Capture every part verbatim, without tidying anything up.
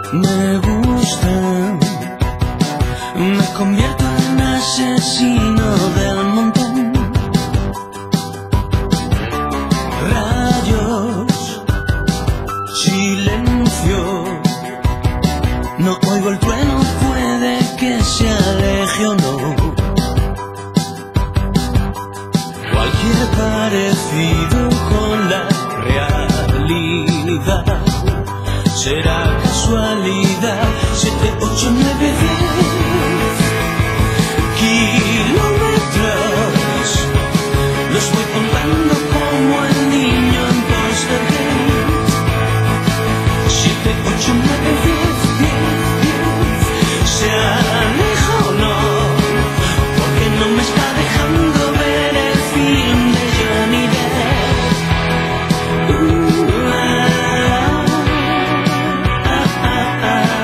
me gustan. Me convierto en asesino del montón. Rayos, silencio. No oigo el trueno, puede que se aleje o no. Cualquier parecido con la realidad será casualidad. Siete, ocho, nueve, diez kilómetros los voy contando como el niño en Poster Gate. Siete, ocho, nueve, diez, diez, diez. Se aleja o no, porque no me está dejando ver el film de Johnny Depp. Uh, ah, ah, ah, ah.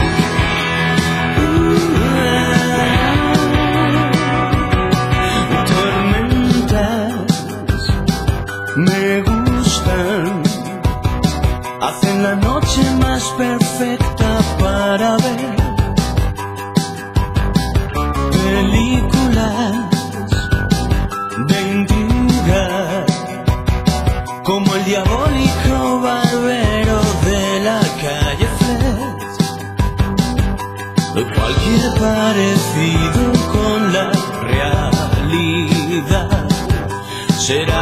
Me gustan, hacen la noche más perfecta para ver películas de intriga, como el diabólico barbero de la calle Flex. Cualquier parecido con la realidad será